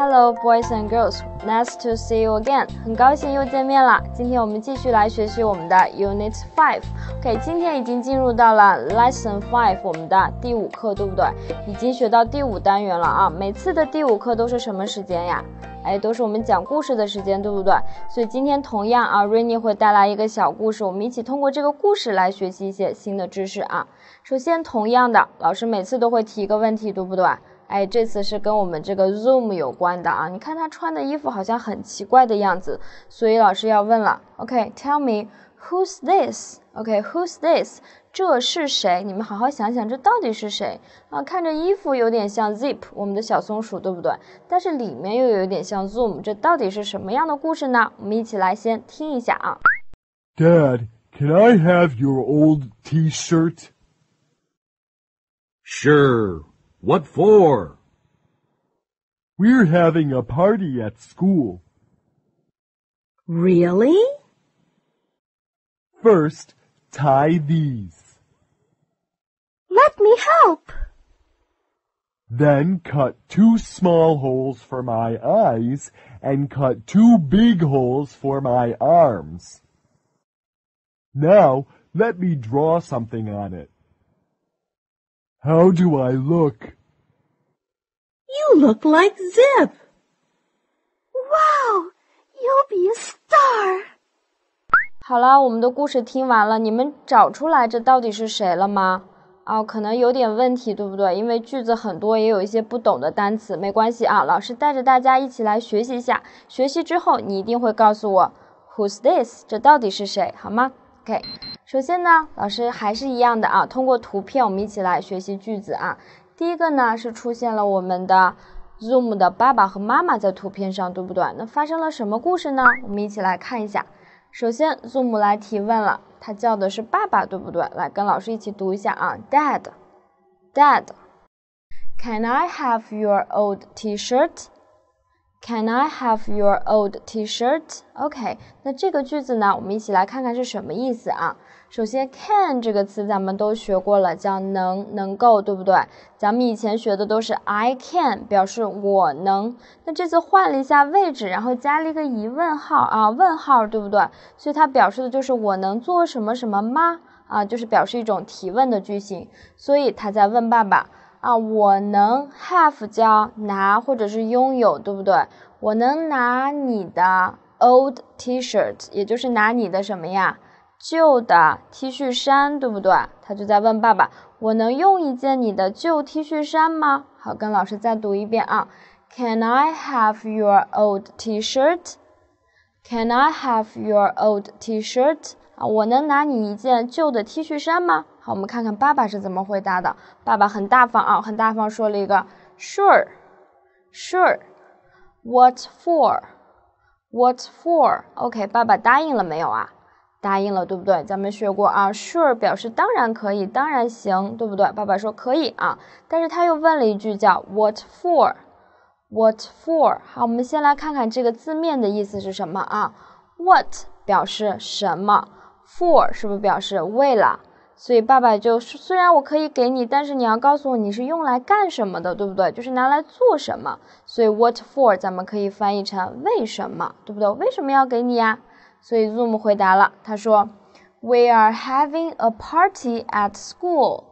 Hello, boys and girls. Nice to see you again. 很高兴又见面了。今天我们继续来学习我们的 Unit 5。OK， 今天已经进入到了 Lesson 5， 我们的第5课，对不对？已经学到第5单元了啊。每次的第5课都是什么时间呀？都是我们讲故事的时间，对不对？所以今天同样啊 ，Rainy 会带来一个小故事，我们一起通过这个故事来学习一些新的知识啊。首先，同样的，老师每次都会提一个问题，对不对？这次是跟我们这个 Zoom 有关的啊，你看他穿的衣服好像很奇怪的样子，所以老师要问了 OK, tell me, who's this? OK, who's this? 这是谁？你们好好想想这到底是谁啊？看着衣服有点像 Zip 我们的小松鼠，对不对？但是里面又有点像 Zoom， 这到底是什么样的故事呢？我们一起来先听一下啊。 Dad, can I have your old t-shirt? Sure.What for? We're having a party at school. Really? First, tie these. Let me help. Then cut 2 small holes for my eyes and cut 2 big holes for my arms. Now, let me draw something on it. How do I look? You look like Zip. Wow, you'll be a star. 好了，我们的故事听完了，你们找出来这到底是谁了吗？可能有点问题，对不对？因为句子很多，也有一些不懂的单词，没关系啊，老师带着大家一起来学习一下。学习之后，你一定会告诉我 Who's this? 这到底是谁，好吗？ OK， 首先呢，老师还是一样的啊，通过图片我们一起来学习句子啊。第一个呢是出现了我们的 Zoom 的爸爸和妈妈在图片上，对不对？那发生了什么故事呢？我们一起来看一下。首先 Zoom 来提问了，他叫的是爸爸，对不对？来跟老师一起读一下啊 Dad, Dad, Can I have your old t-shirt? Can I have your old t-shirt? OK， 那这个句子呢，我们一起来看看是什么意思啊。首先 can 这个词咱们都学过了，叫能够，对不对？咱们以前学的都是 I can 表示我能，那这次换了一下位置，然后加了一个疑问号啊，问号，对不对？所以它表示的就是我能做什么什么吗？啊，就是表示一种提问的句型，所以他在问爸爸啊，我能 have 叫拿或者是拥有，对不对？我能拿你的 old t-shirt， 也就是拿你的什么呀？旧的 T 恤衫，对不对？他就在问爸爸，我能用一件你的旧 T 恤衫吗？好，跟老师再读一遍啊。Can I have your old T-shirt? Can I have your old T-shirt? 啊，我能拿你一件旧的 T 恤衫吗？好，我们看看爸爸是怎么回答的。爸爸很大方啊，很大方说了一个 Sure, sure. What for? What for? OK， 爸爸答应了没有啊？答应了，对不对？咱们学过啊 ，sure 表示当然可以，当然行，对不对？爸爸说可以啊，但是他又问了一句叫 what for? What for? 好，我们先来看看这个字面的意思是什么啊 ？What 表示什么 ，for 是不是表示为了？所以爸爸就虽然我可以给你，但是你要告诉我你是用来干什么的，对不对？就是拿来做什么。所以 what for 咱们可以翻译成为什么，对不对？为什么要给你呀？所以 Zoom 回答了，他说 We are having a party at school.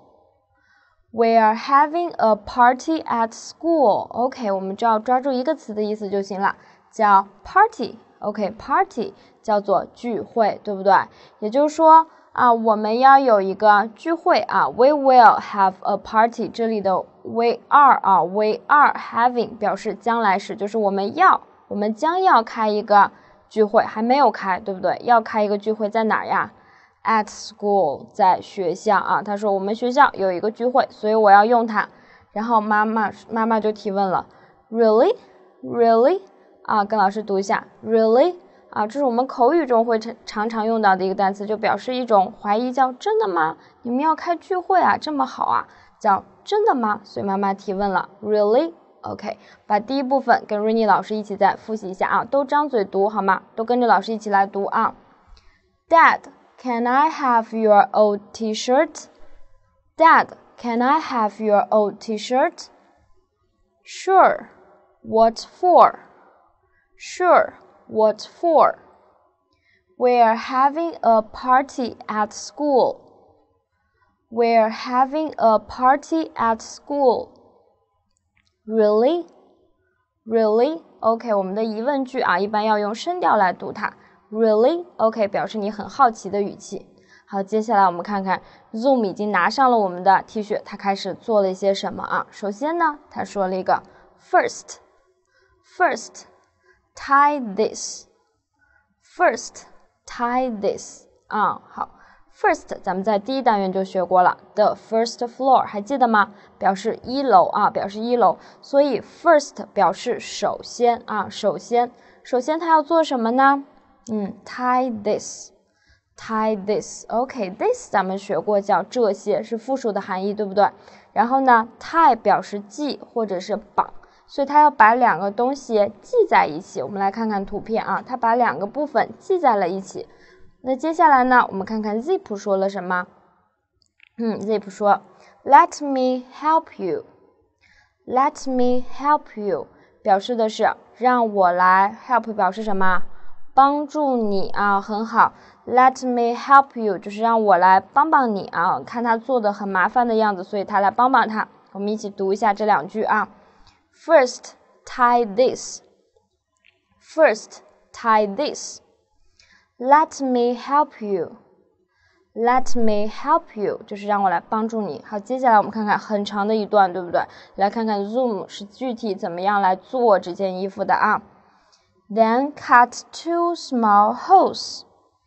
We are having a party at school. OK， 我们只要抓住一个词的意思就行了，叫 party. OK，party 叫做聚会，对不对？也就是说啊，我们要有一个聚会啊 We will have a party. 这里的 we are 啊 We are having 表示将来时，就是我们将要开一个聚会，还没有开，对不对？要开一个聚会在哪儿呀？ At school， 在学校啊。他说我们学校有一个聚会，所以我要用它。然后妈妈就提问了 Really? Really? 啊，跟老师读一下 Really? 啊，这是我们口语中会常常用到的一个单词，就表示一种怀疑，叫真的吗？你们要开聚会啊，这么好啊，叫真的吗？所以妈妈提问了 Really?OK， 把第一部分跟 Rainy 老师一起再复习一下啊，都张嘴读好吗？都跟着老师一起来读啊。Dad, can I have your old T-shirt? Dad, can I have your old T-shirt? Sure, What for? Sure, what for? We're having a party at school. We're having a party at school. Really? Really? OK, 我们的疑问句啊，一般要用声调来读它。Really? OK, 表示你很好奇的语气。好，接下来我们看看 Zoom 已经拿上了我们的 T 恤，他开始做了一些什么啊？首先呢，他说了一个 First, tie this. First, tie this. 好。First， 咱们在第一单元就学过了 ，the first floor， 还记得吗？表示一楼啊，表示一楼。所以 first 表示首先啊，首先他要做什么呢？tie this。tie this。OK，this 咱们学过叫这些，是复数的含义，对不对？然后呢 ，tie 表示系或者是绑，所以他要把两个东西系在一起。我们来看看图片啊，他把两个部分系在了一起。那接下来呢，我们看看 Zip 说了什么。Zip 说 Let me help you. Let me help you 表示的是让我来 help 表示什么？帮助你啊，很好。Let me help you 就是让我来帮帮你啊，看他做的很麻烦的样子，所以他来帮帮他。我们一起读一下这两句啊。First, tie this. First, tie this.Let me help you. Let me help you 就是让我来帮助你。好，接下来我们看看很长的一段，对不对？来看看 Zoom 是具体怎么样来做这件衣服的啊。Then cut 2 small holes.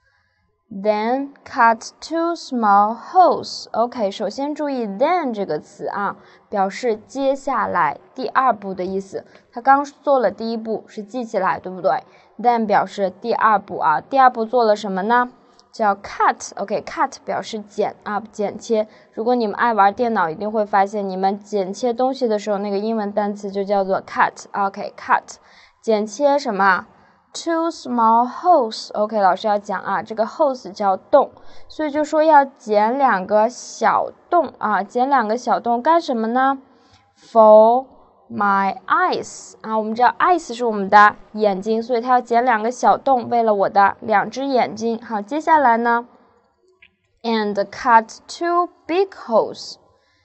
Then cut 2 small holes. OK， 首先注意 then 这个词啊，表示接下来第二步的意思。他刚做了第一步是记起来，对不对？Then 表示第二步啊，第二步做了什么呢？叫 cut。OK，cut 表示剪啊，剪切。如果你们爱玩电脑，一定会发现你们剪切东西的时候，那个英文单词就叫做 cut。OK，cut 剪切什么？2 small holes。OK， 老师要讲啊，这个 holes 叫洞，所以就说要剪两个小洞啊，剪两个小洞干什么呢 ？For my eyes 啊，我们知道 eyes 是我们的眼睛，所以它要剪两个小洞，为了我的两只眼睛。好，接下来呢 ，and cut 2 big holes.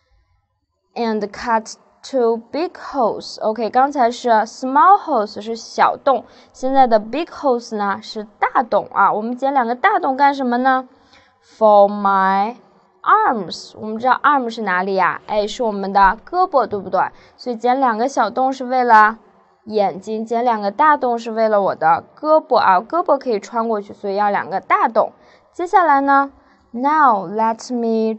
And cut 2 big holes. OK， 刚才是 small holes 是小洞，现在的 big holes 呢是大洞啊。我们剪两个大洞干什么呢 ？For my arms， 我们知道 arm 是哪里呀？是我们的胳膊，对不对？所以剪两个小洞是为了眼睛，剪两个大洞是为了我的胳膊啊，胳膊可以穿过去，所以要两个大洞。接下来呢 ，Now let me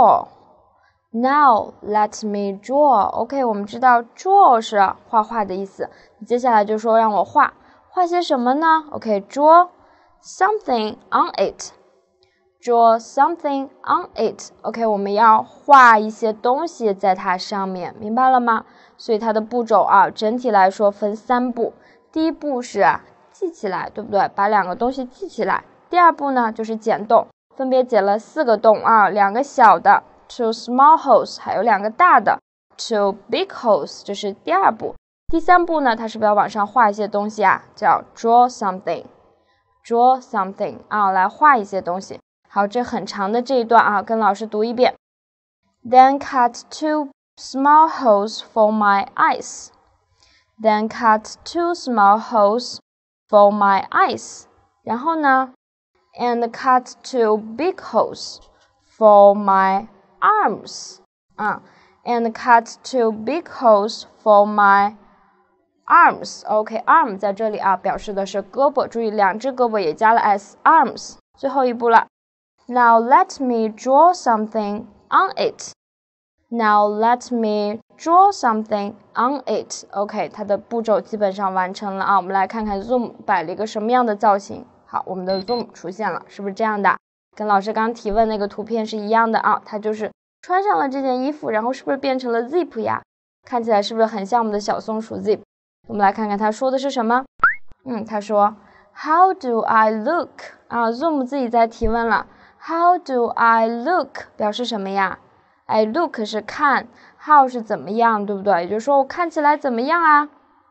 draw。Now let me draw. OK， 我们知道 draw 是画画的意思。接下来就说让我画些什么呢 ？OK，draw something on it.Draw something on it. OK， 我们要画一些东西在它上面，明白了吗？所以它的步骤啊，整体来说分3步。第一步是记起来，对不对？把两个东西记起来。第二步呢，就是剪洞，分别剪了4个洞啊，2个小的 2 small holes， 还有2个大的 2 big holes， 这是第二步。第3步呢，它是不是要往上画一些东西啊？叫 draw something。Draw something 啊，来画一些东西。好，这很长的这一段啊，跟老师读一遍。Then cut 2 small holes for my eyes. Then cut 2 small holes for my eyes. 然后呢 ，and cut 2 big holes for my arms. And cut 2 big holes for my arms. OK，arm 在这里啊，表示的是胳膊，注意2只胳膊也加了 s，arms。最后一步了。Now let me draw something on it. Now let me draw something on it. OK， 它的步骤基本上完成了啊。我们来看看 Zoom 摆了一个什么样的造型。好，我们的 Zoom 出现了，是不是这样的？跟老师刚提问那个图片是一样的啊。它就是穿上了这件衣服，然后是不是变成了 Zip 呀？看起来是不是很像我们的小松鼠 Zip？ 我们来看看他说的是什么。他说 How do I look？ 啊 ，Zoom 自己在提问了。How do I look 表示什么呀？look 是看 ，how 是怎么样，对不对？也就是说我看起来怎么样啊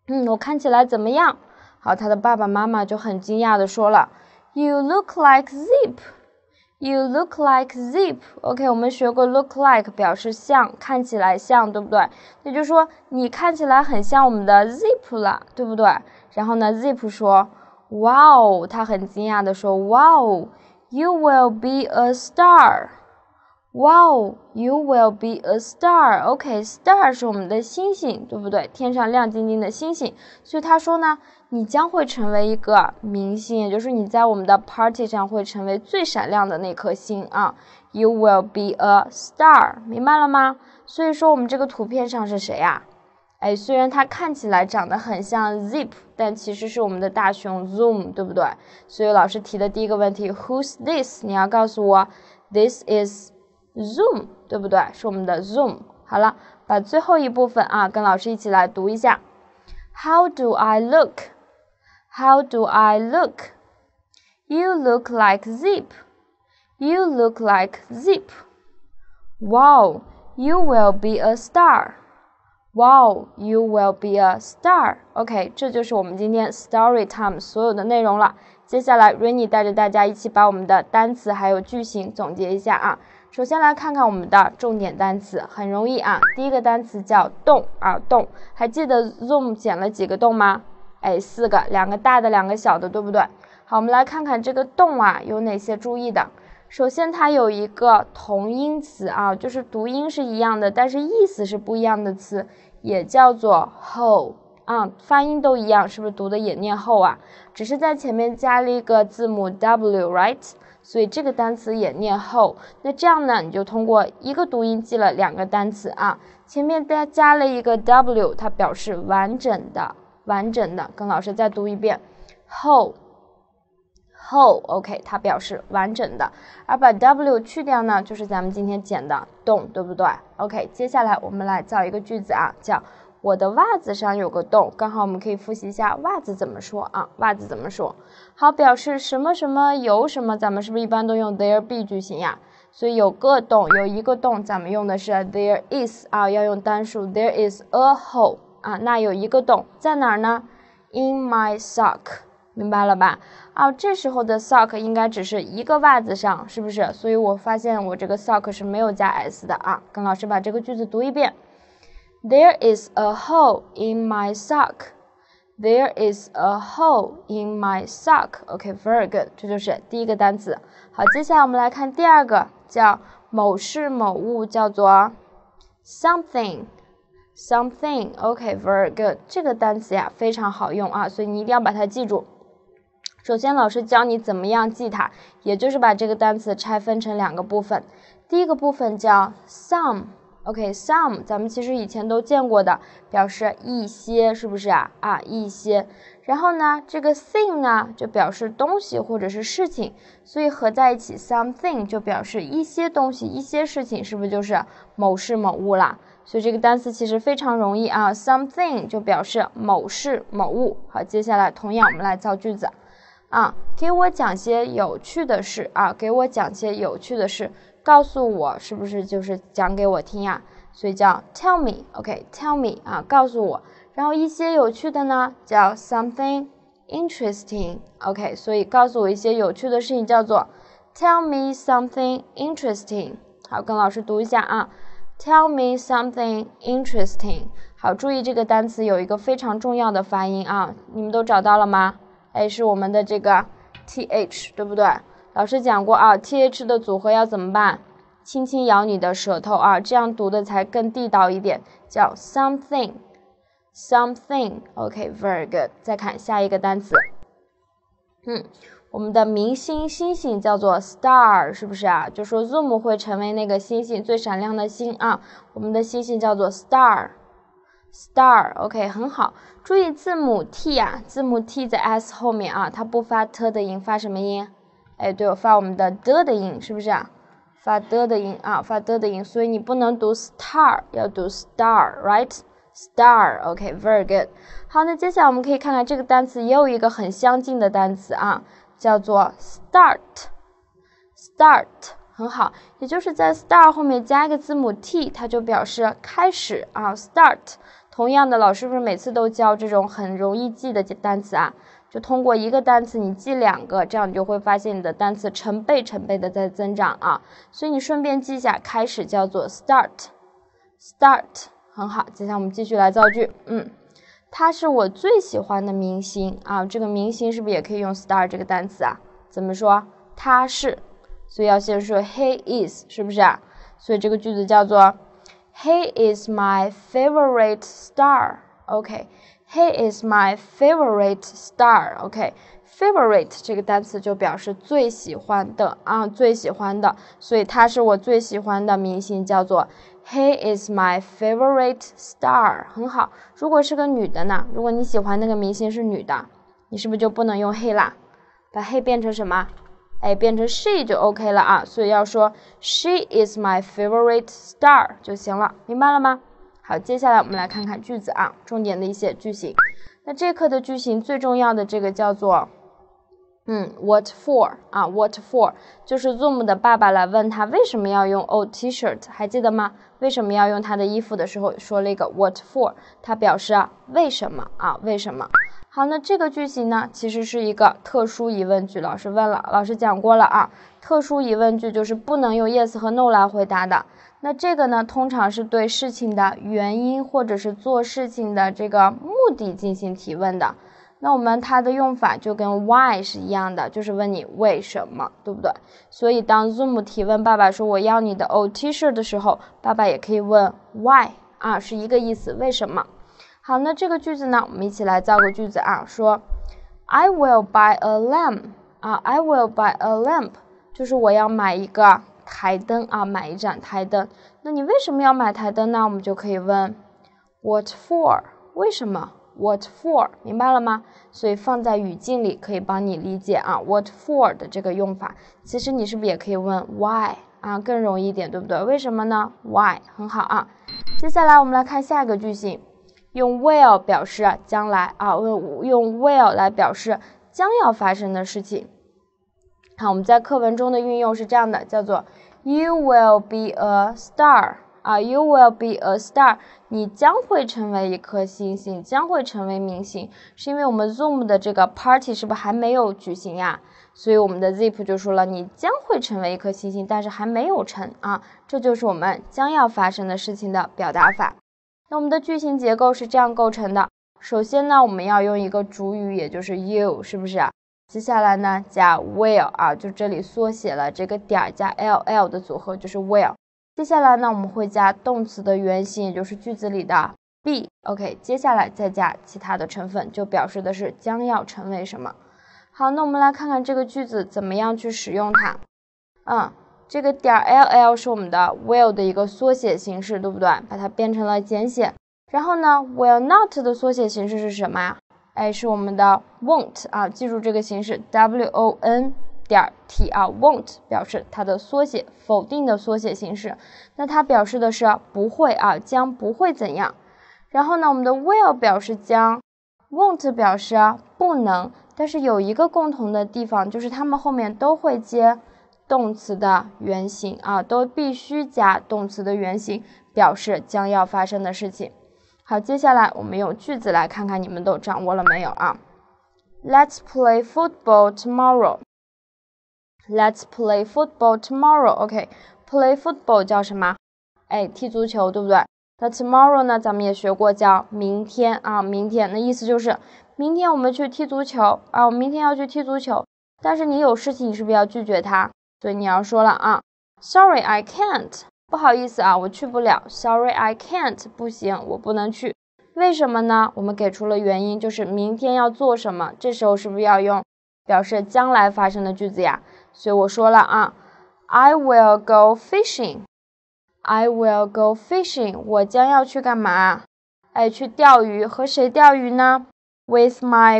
我看起来怎么样？好，他的爸爸妈妈就很惊讶的说了 You look like Zip. You look like Zip. OK, 我们学过 look like 表示像，看起来像，对不对？也就是说你看起来很像我们的 Zip 了，对不对？然后呢 Zip 说 Wow, 他很惊讶的说 Wow, you will be a star. Wow, you will be a star. OK, star 是我们的星星，对不对？天上亮晶晶的星星。所以他说呢，你将会成为一个明星，也就是你在我们的 party 上会成为最闪亮的那颗星啊。You will be a star. 明白了吗？所以说我们这个图片上是谁呀？虽然它看起来长得很像 Zip, 但其实是我们的大熊 Zoom, 对不对？所以老师提的第一个问题 Who's this? 你要告诉我 This is Zoom, 对不对？是我们的 Zoom。好了，把最后一部分跟老师一起来读一下。How do I look? How do I look? You look like Zip. You look like Zip. Wow, you will be a star. Wow, you will be a star. OK, 这就是我们今天 Story Time 所有的内容了。接下来 Rainy 带着大家一起把我们的单词还有句型总结一下啊。首先来看看我们的重点单词，很容易啊。第一个单词叫洞洞，还记得 Zoom 剪了几个洞吗？4个，2个大的，2个小的，对不对？好，我们来看看这个洞有哪些注意的。首先它有一个同音词就是读音是一样的，但是意思是不一样的词，也叫做 whole 发音都一样，是不是读的也念后只是在前面加了一个字母 W, right？ 所以这个单词也念后。那这样呢，你就通过一个读音记了2个单词前面加了一个 W, 它表示完整的，跟老师再读一遍 whole, OK, 它表示完整的，而把 W 去掉呢，就是咱们今天讲的洞，对不对 ？OK, 接下来我们来造一个句子叫我的袜子上有个洞，刚好我们可以复习一下袜子怎么说袜子怎么说？好，表示什么什么有什么，咱们是不是一般都用 there be 句型呀？所以有个洞，有一个洞，咱们用的是 there is 要用单数 there is a hole 那有一个洞在哪儿呢 ？In my sock。明白了吧？这时候的 sock 应该只是一个袜子上，是不是？所以我发现我这个 sock 是没有加 s 的跟老师把这个句子读一遍。There is a hole in my sock. There is a hole in my sock. OK, very good. 这就是第一个单词。好，接下来我们来看第二个，叫某事某物，叫做 something. OK, very good. 这个单词非常好用所以你一定要把它记住。首先老师教你怎么样记它，也就是把这个单词拆分成2个部分。第一个部分叫 some。OK, some 咱们其实以前都见过的，表示一些，是不是一些。然后呢，这个 thing 呢就表示东西或者是事情，所以合在一起 something 就表示一些东西、一些事情，是不是就是某事某物啦？所以这个单词其实非常容易something 就表示某事某物。好，接下来同样我们来造句子给我讲些有趣的事给我讲些有趣的事，告诉我，是不是就是讲给我听呀？所以叫 tell me. OK, tell me 告诉我。然后一些有趣的呢叫 something interesting. OK, 所以告诉我一些有趣的事情叫做 tell me something interesting. 好，跟老师读一下tell me something interesting. 好，注意这个单词有一个非常重要的发音你们都找到了吗？是我们的这个 th, 对不对？老师讲过th 的组合要怎么办？轻轻咬你的舌头这样读的才更地道一点，叫 something. OK, very good. 再看下一个单词我们的明星星星叫做 star, 是不是就说 Zoom 会成为那个星星最闪亮的星我们的星星叫做 star. OK, 很好。注意字母 t 字母 t 在 s 后面它不发 t 的音，发什么音？对，我发我们的的音，是不是发的音发的音，所以你不能读 star， 要读 star, right? Star. OK, very good. 好，那接下来我们可以看看这个单词也有一个很相近的单词叫做 start. 很好，也就是在 star 后面加一个字母 t， 它就表示开始start。 同样的，老师不是每次都教这种很容易记的单词啊？就通过一个单词你记2个，这样你就会发现你的单词成倍的在增长啊。所以你顺便记一下，开始叫做 start， 很好。接下来我们继续来造句，他是我最喜欢的明星啊。这个明星是不是也可以用 star 这个单词啊？怎么说？他是，所以要先说 he is， 是不是啊？所以这个句子叫做 He is my favorite star. OK, he is my favorite star. OK, favorite 这个单词就表示最喜欢的啊，最喜欢的，所以他是我最喜欢的明星，叫做 He is my favorite star. 很好。如果是个女的呢？如果你喜欢那个明星是女的，你是不是就不能用 he 啦？把 he 变成什么？变成 she 就 OK 了啊，所以要说 She is my favorite star 就行了，明白了吗？好，接下来我们来看看句子啊，重点的一些句型。那这课的句型最重要的这个叫做what for 啊 what for 就是 Zoom 的爸爸来问他为什么要用 old t-shirt， 还记得吗？为什么要用他的衣服的时候说了一个 what for， 他表示为什么啊为什么。好，那这个句型呢，其实是一个特殊疑问句。老师问了，老师讲过了啊。特殊疑问句就是不能用 yes 和 no 来回答的。那这个呢，通常是对事情的原因或者是做事情的这个目的进行提问的。那我们它的用法就跟 why 是一样的，就是问你为什么，对不对？所以当 Zoom 提问爸爸说我要你的 old t-shirt 的时候，爸爸也可以问 why 啊，是一个意思，为什么？好，那这个句子呢，我们一起来造个句子啊，说 I will buy a lamp 啊 I will buy a lamp 就是我要买一个台灯啊，买一盏台灯。那你为什么要买台灯呢？我们就可以问 What for 为什么 What for 明白了吗？所以放在语境里可以帮你理解啊 What for 的这个用法。其实你是不是也可以问 Why 啊，更容易一点，对不对？为什么呢？ Why 很好啊。接下来我们来看下一个句型。用 will 表示将来啊，用 will 来表示将要发生的事情。好，我们在课文中的运用是这样的，叫做 You will be a star 啊 ，You will be a star， 你将会成为一颗星星，将会成为明星，是因为我们 Zoom 的这个 party 是不是还没有举行呀？所以我们的 Zip 就说了，你将会成为一颗星星，但是还没有成啊，这就是我们将要发生的事情的表达法。那我们的句型结构是这样构成的，首先呢，我们要用一个主语，也就是 you， 是不是啊？接下来呢，加 will 啊，就这里缩写了这个点加 ll 的组合就是 will。接下来呢，我们会加动词的原形，也就是句子里的 be。OK， 接下来再加其他的成分，就表示的是将要成为什么。好，那我们来看看这个句子怎么样去使用它。这个点 ll 是我们的 will 的一个缩写形式，对不对？把它变成了简写。然后呢 will not 的缩写形式是什么呀？是我们的 won't 啊，记住这个形式 won 点 t 啊 won't 表示它的缩写，否定的缩写形式。那它表示的是不会啊，将不会怎样。然后呢，我们的 will 表示将 won't 表示不能，但是有一个共同的地方，就是它们后面都会接动词的原形啊，都必须加动词的原形，表示将要发生的事情。好，接下来我们用句子来看看你们都掌握了没有啊 ？Let's play football tomorrow. Let's play football tomorrow. OK，play football 叫什么？踢足球，对不对？那 tomorrow 呢，咱们也学过叫明天啊，明天。那意思就是明天我们去踢足球啊，我明天要去踢足球。但是你有事情，你是不是要拒绝他？所以你要说了啊 ，Sorry, I can't。不好意思啊，我去不了。Sorry, I can't。不行，我不能去。为什么呢？我们给出了原因，就是明天要做什么。这时候是不是要用表示将来发生的句子呀？所以我说了啊 ，I will go fishing。I will go fishing。我将要去干嘛？去钓鱼。和谁钓鱼呢 ？With my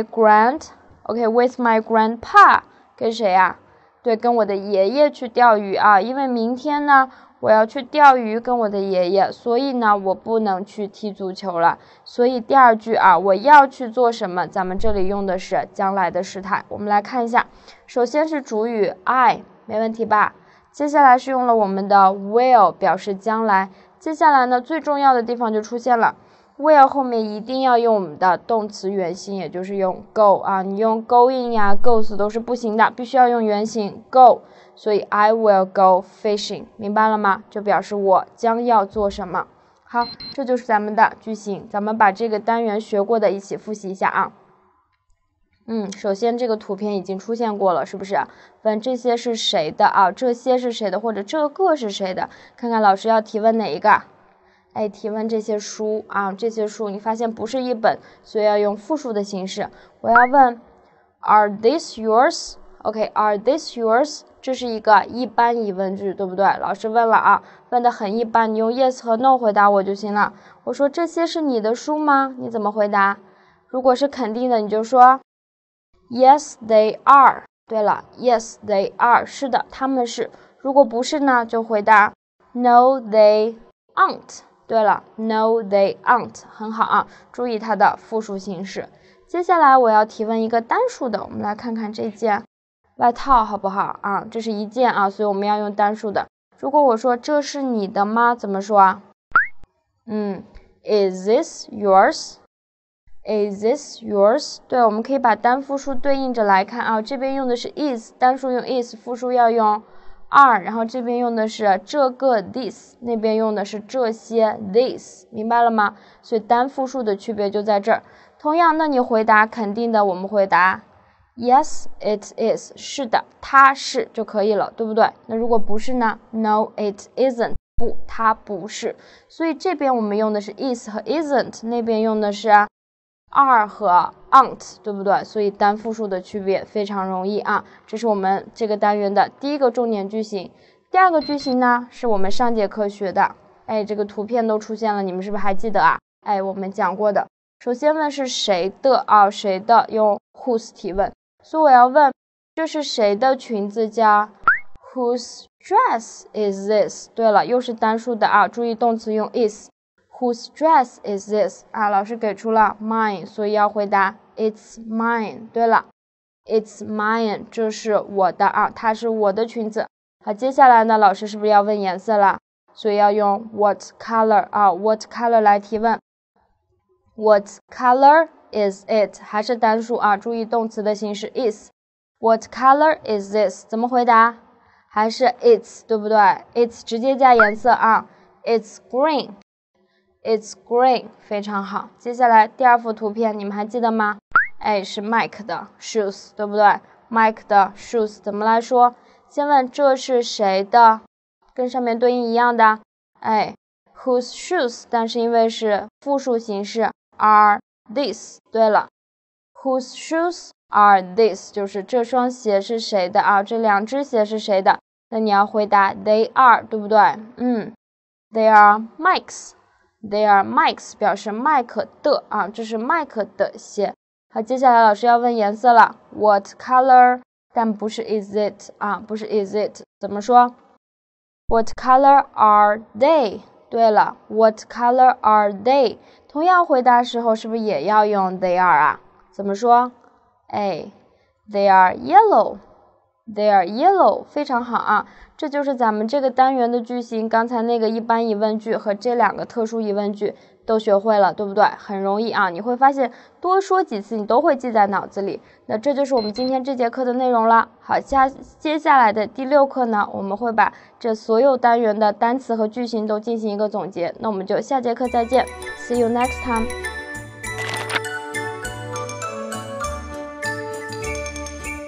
with my grandpa。跟谁呀？对，跟我的爷爷去钓鱼啊，因为明天呢，我要去钓鱼跟我的爷爷，所以呢，我不能去踢足球了。所以第二句啊，我要去做什么？咱们这里用的是将来的时态。我们来看一下，首先是主语 I， 没问题吧？接下来是用了我们的 will 表示将来。接下来呢，最重要的地方就出现了， will 后面一定要用我们的动词原形，也就是用 go 啊，你用 going 呀 goes 都是不行的，必须要用原形 go， 所以 I will go fishing， 明白了吗？就表示我将要做什么。好，这就是咱们的句型，咱们把这个单元学过的一起复习一下啊。首先这个图片已经出现过了，是不是？问这些是谁的啊？这些是谁的？或者这个是谁的？看看老师要提问哪一个？提问这些书啊，这些书你发现不是一本，所以要用复数的形式。我要问 Are these yours? OK, Are these yours? 这是一个一般疑问句，对不对？老师问了啊，问的很一般，你用 yes 和 no 回答我就行了。我说这些是你的书吗？你怎么回答？如果是肯定的，你就说 Yes, they are. 对了 ，Yes, they are. 是的，他们是。如果不是呢，就回答 No, they aren't. 对了 ，No, they aren't， 很好啊，注意它的复数形式。接下来我要提问一个单数的，我们来看看这件外套好不好啊？这是一件啊，所以我们要用单数的。如果我说这是你的吗？怎么说啊？Is this yours? Is this yours? 对，我们可以把单复数对应着来看啊。这边用的是 is， 单数用 is， 复数要用are， 然后这边用的是这个 this， 那边用的是这些 this， 明白了吗？所以单复数的区别就在这儿。同样，那你回答肯定的，我们回答 Yes, it is， 是的，它是就可以了，对不对？那如果不是呢 ？No, it isn't， 不，它不是。所以这边我们用的是 is 和 isn't， 那边用的是are 和 aren't， 对不对？所以单复数的区别非常容易啊。这是我们这个单元的第一个重点句型。第二个句型呢，是我们上节课学的。这个图片都出现了，你们是不是还记得啊？我们讲过的。首先问是谁的啊？谁的？用 whose 提问。所以我要问，这是谁的裙子叫 Whose dress is this？ 对了，又是单数的啊，注意动词用 is。Whose dress is this? 啊，老师给出了 mine， 所以要回答 It's mine。对了 ，It's mine， 这是我的啊，它是我的裙子。好，接下来呢，老师是不是要问颜色了？所以要用 What color 啊 ？What color 来提问 ？What color is it？ 还是单数啊？注意动词的形式 is。What color is this？ 怎么回答？还是 It's， 对不对 ？It's 直接加颜色啊 ，It's green。It's green， 非常好。接下来第二幅图片，你们还记得吗？是 Mike 的 shoes， 对不对 ？Mike 的 shoes 怎么来说？先问这是谁的，跟上面对应一样的。whose shoes， 但是因为是复数形式 are these。对了 ，whose shoes are these， 就是这双鞋是谁的啊？这两只鞋是谁的？那你要回答 they are， 对不对？They are Mike's。They are Mike's， 表示麦克的啊，这是麦克的鞋。好，接下来老师要问颜色了 ，What color？ 但不是 is it 啊，不是 is it， 怎么说 ？What color are they？ 对了 ，What color are they？ 同样回答时候是不是也要用 they are 啊？怎么说？They are yellow。They are yellow， 非常好啊，这就是咱们这个单元的句型。刚才那个一般疑问句和这两个特殊疑问句都学会了，对不对？很容易啊，你会发现多说几次你都会记在脑子里。那这就是我们今天这节课的内容了。好，接下来的第6课呢，我们会把这所有单元的单词和句型都进行一个总结。那我们就下节课再见 ，See you next time。